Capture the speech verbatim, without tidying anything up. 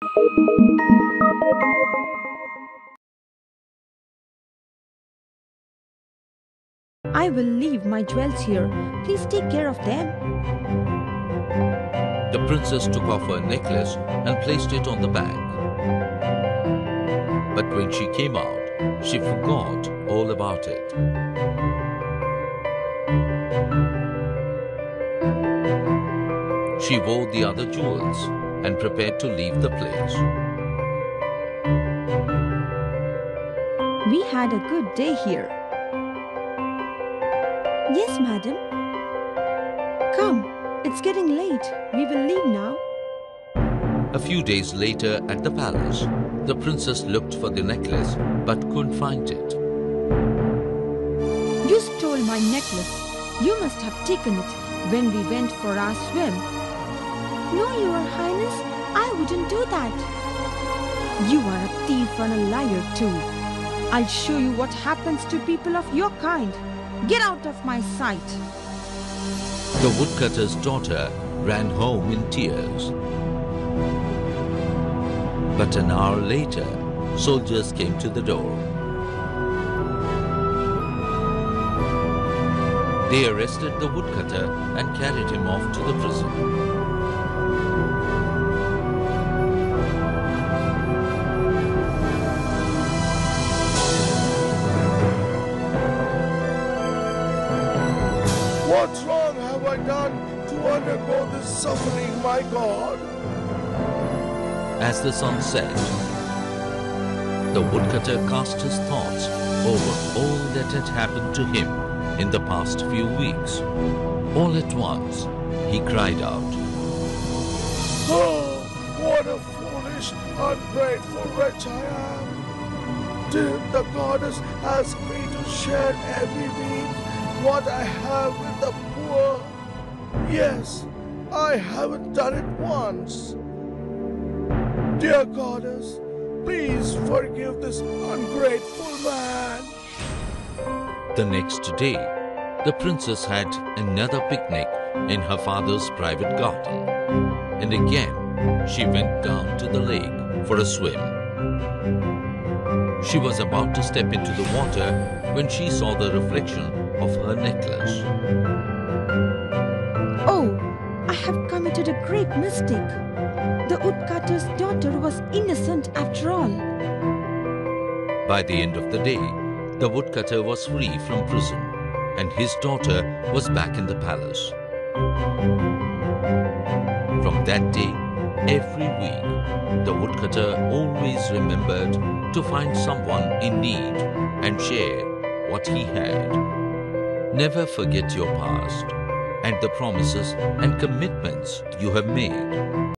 I will leave my jewels here. Please take care of them. The princess took off her necklace and placed it on the bag. But when she came out, she forgot all about it. She wore the other jewels and prepared to leave the place. We had a good day here. Yes, madam. Come, it's getting late. We will leave now. A few days later at the palace, the princess looked for the necklace but couldn't find it. You stole my necklace. You must have taken it when we went for our swim. No, Your Highness, I wouldn't do that. You are a thief and a liar too. I'll show you what happens to people of your kind. Get out of my sight. The woodcutter's daughter ran home in tears. But an hour later, soldiers came to the door. They arrested the woodcutter and carried him off to the prison. What wrong have I done to undergo this suffering, my God? As the sun set, the woodcutter cast his thoughts over all that had happened to him in the past few weeks. All at once, he cried out, Oh, what a foolish, ungrateful wretch I am! Didn't the goddess ask me to share every week what I have with the poor? Yes, I haven't done it once. Dear goddess, please forgive this ungrateful man. The next day, the princess had another picnic in her father's private garden. And again, she went down to the lake for a swim. She was about to step into the water when she saw the reflection of her necklace. Oh, I have committed a great mistake. The woodcutter's daughter was innocent after all. By the end of the day, the woodcutter was free from prison, and his daughter was back in the palace. From that day, every week, the woodcutter always remembered to find someone in need and share what he had. Never forget your past and the promises and commitments you have made.